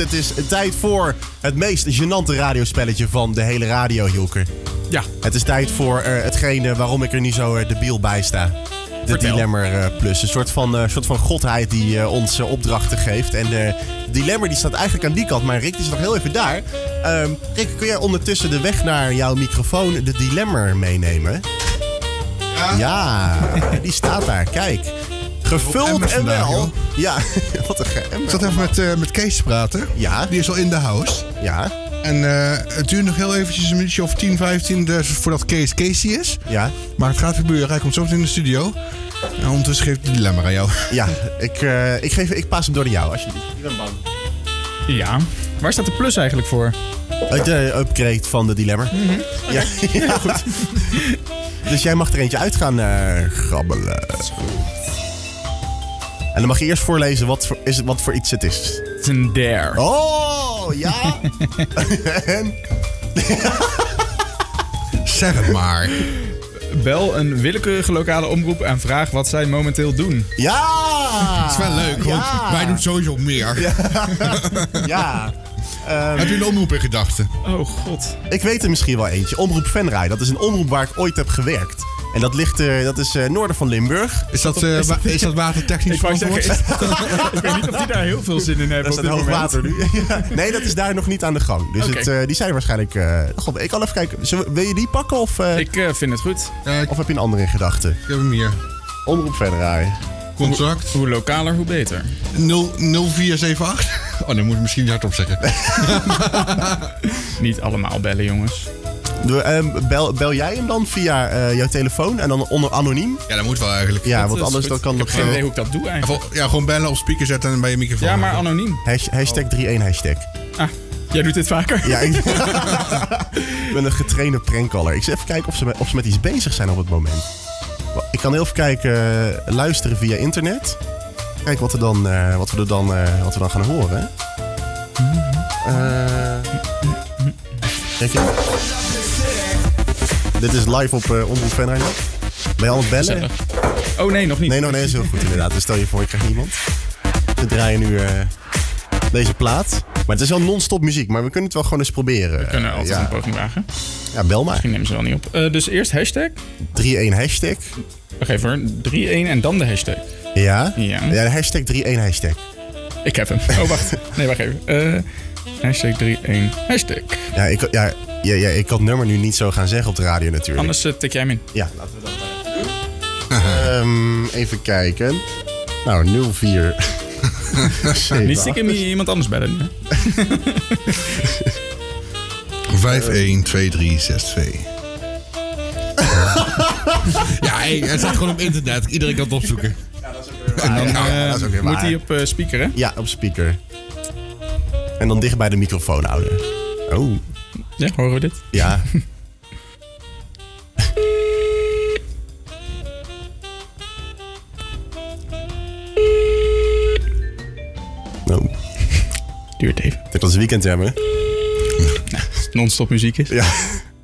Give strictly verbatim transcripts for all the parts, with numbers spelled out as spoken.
Het is tijd voor het meest gênante radiospelletje van de hele radio, Hielke. Ja. Het is tijd voor uh, hetgene waarom ik er niet zo uh, debiel bij sta. De Dilemmer uh, Plus. Een soort van, uh, soort van godheid die uh, ons uh, opdrachten geeft. En de uh, Dilemmer die staat eigenlijk aan die kant. Maar Rick die is nog heel even daar. Uh, Rick, kun jij ondertussen de weg naar jouw microfoon de Dilemmer meenemen? Ja. Ja, die staat daar. Kijk. Gevuld en wel. Ja, wat een geëmmer. Ik zat even met, uh, met Kees te praten. Ja. Die is al in de house. Ja. En uh, het duurt nog heel eventjes een minuutje of tien, vijftien dus voordat Kees Casey is. Ja. Maar het gaat gebeuren. Hij komt zo meteen in de studio. En ondertussen geeft het dilemma aan jou. Ja, ik, uh, ik, geef, ik paas hem door naar jou, alsjeblieft. Ik ben bang. Ja. Waar staat de plus eigenlijk voor? De upgrade van de Dilemmer. Mm-hmm. Okay. Ja, ja, goed. Dus jij mag er eentje uit gaan uh, grabbelen. En dan mag je eerst voorlezen wat voor, is het, wat voor iets het is. Het is een dare. Oh, ja. En... Zeg het maar. Bel een willekeurige lokale omroep en vraag wat zij momenteel doen. Ja! Dat is wel leuk, want ja. wij doen sowieso meer. Ja. ja. Um, Heb je een omroep in gedachten? Oh god. Ik weet er misschien wel eentje. Omroep Venray. Dat is een omroep waar ik ooit heb gewerkt. En dat ligt uh, dat is uh, noorden van Limburg. Is dat, uh, wa- is dat watertechnisch Ik wou verantwoord? zeggen, ik weet niet of die daar heel veel zin in hebben. Dat is op dit hoog water moment. nu. Ja. Nee, dat is daar nog niet aan de gang. Dus Okay. het, uh, die zijn waarschijnlijk... Uh, God, ik kan even kijken. Zullen, wil je die pakken of, uh, Ik uh, vind het goed. Ja, ik, of heb je een andere in gedachten? ik heb hem hier. Omroep Venray. Contract Hoe lokaler, hoe beter. nul vier zeven acht. Oh, dat moet ik misschien niet hardop zeggen. Niet allemaal bellen, jongens. Doe, um, bel, bel jij hem dan via uh, jouw telefoon en dan onder anoniem? Ja, dat moet wel eigenlijk. Ja, Dat want is anders goed. dan kan Ik nog heb geen zo... idee hoe ik dat doe eigenlijk. Ja, gewoon bellen op speaker zetten en bij je microfoon. Ja, maar anoniem. Hash, hashtag drieëntigen hashtag. Ah, jij doet dit vaker? Ja, ik, ik ben een getrainde prankcaller. Ik zal even kijken of ze, met, of ze met iets bezig zijn op het moment. Ik kan heel even kijken, uh, luisteren via internet. Kijk wat, er dan, uh, wat, we, er dan, uh, wat we dan gaan horen. Uh, kijk je? Dit is live op uh, Omroep Venray. Ben je al aan het bellen? Gezellig. Oh nee, nog niet. Nee, nog nee, is heel goed inderdaad. Dus stel je voor, ik krijg niemand. We draaien nu uh, deze plaat. Maar het is wel non-stop muziek, maar we kunnen het wel gewoon eens proberen. We kunnen altijd uh, ja. een poging wagen. Ja, bel maar. Misschien nemen ze wel niet op. Uh, dus eerst hashtag. drieëntigen hashtag. Wacht even hoor. drie-een en dan de hashtag. Ja? Ja. Ja, de hashtag drieëntigen hashtag. Ik heb hem. Oh, wacht. Nee, wacht even. Uh, hashtag drie-een hashtag. Ja ik, ja, ja, ja, ik kan het nummer nu niet zo gaan zeggen op de radio natuurlijk. Anders uh, tik jij hem in. Ja, laten we dat maar even doen. um, even kijken. Nou, nul vier. Niet stiekem iemand anders bellen nu. vijf een twee drie zes twee. Ja, hey, het staat gewoon op internet. Iedereen kan het opzoeken. Ja, dat is ook weer En dan waar. Ja, uh, dat is ook weer moet waar. hij op uh, speaker, hè? Ja, op speaker. En dan dicht bij de microfoon houden. Oh. Ja, horen we dit? Ja. Oh. Duurt even. Dat was weekend hebben. Nou, als het non-stop muziek is. Ja.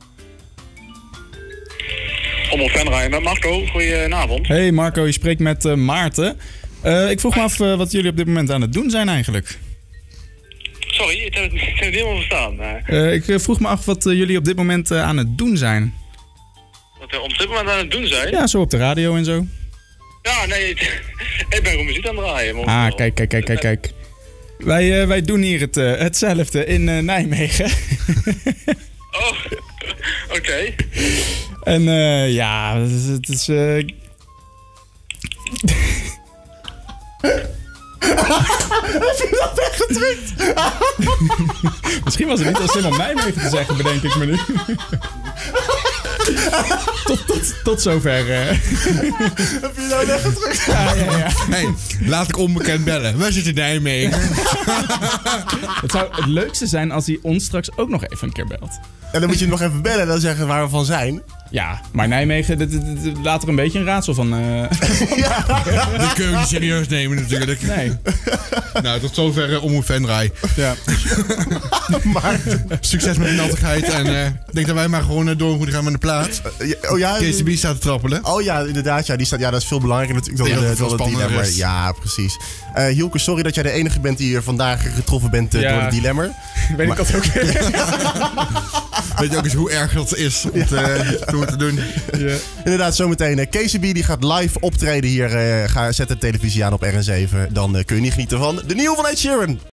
Omroep Venray met Marco, goedenavond. Hey Marco, je spreekt met uh, Maarten. Uh, ik vroeg me af uh, wat jullie op dit moment aan het doen zijn eigenlijk. Sorry, ik heb het, ik heb het niet helemaal verstaan. Maar Uh, ik uh, vroeg me af wat uh, jullie op dit moment uh, aan het doen zijn. wat we op dit moment aan het doen zijn? Ja, zo op de radio en zo. Ja, nee, ik, ik ben gewoon muziek aan het draaien. Ah, momenteel. kijk, kijk, kijk, kijk, kijk. Wij, uh, wij doen hier het, uh, hetzelfde in uh, Nijmegen. Oh, oké. Okay. En uh, ja, het is... Het is uh... Heb je dat weggedrukt? Misschien was het niet zo slim om Nijmegen te zeggen, bedenk ik me nu. tot, tot, tot zover. Uh... Heb je nou weggedrukt? Ja, ja, ja. Hey, laat ik onbekend bellen. Wij zitten in Nijmegen. Het zou het leukste zijn als hij ons straks ook nog even een keer belt. En dan moet je hem nog even bellen en dan zeggen waar we van zijn. Ja, maar Nijmegen, dit, dit, dit, laat er een beetje een raadsel van... Uh... Dit kun je niet serieus nemen natuurlijk. Nee. Nou, tot zover uh, Omroep Venray. Ja. Maar... Succes met de nattigheid. En uh, ik denk dat wij maar gewoon uh, door moeten gaan met de plaat. Uh, oh ja? K C B staat te trappelen. Oh ja, inderdaad. Ja, die staat, ja, dat is veel belangrijker natuurlijk dan Ja, de, veel dan de spannender dilemma. is. Ja, precies. Uh, Hielke, sorry dat jij de enige bent die hier vandaag getroffen bent uh, Ja, voor de dilemma. Weet ik dat ook weer. Weet je ook eens hoe erg dat is om te, te moeten doen. Ja. Inderdaad, zometeen. Uh, K C B die gaat live optreden hier. Uh, ga, zet de televisie aan op R N zeven. Dan uh, kun je niet genieten van de nieuwe van Ed Sheeran.